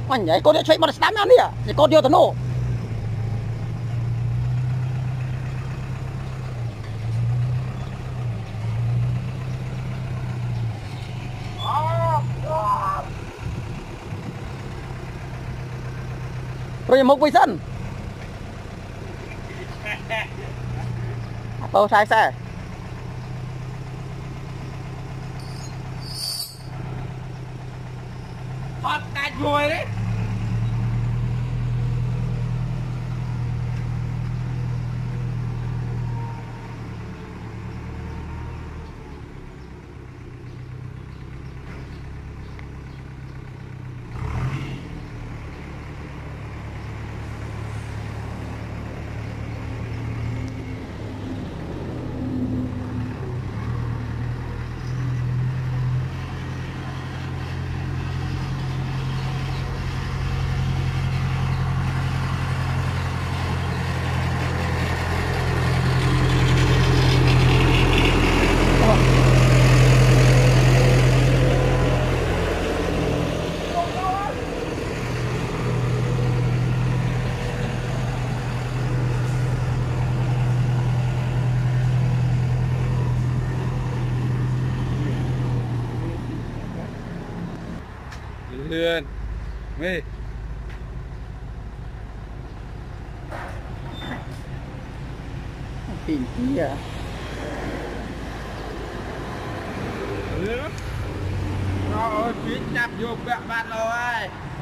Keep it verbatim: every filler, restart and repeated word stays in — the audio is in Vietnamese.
anh nhảy con đi chơi mà đám ăn đi à thì con điêu tao nổ rồi một với dân bao sai xe hot cạch rồi đấy lươn mê tìm kia rồi chuyến chạp vô bẹ bạn rồi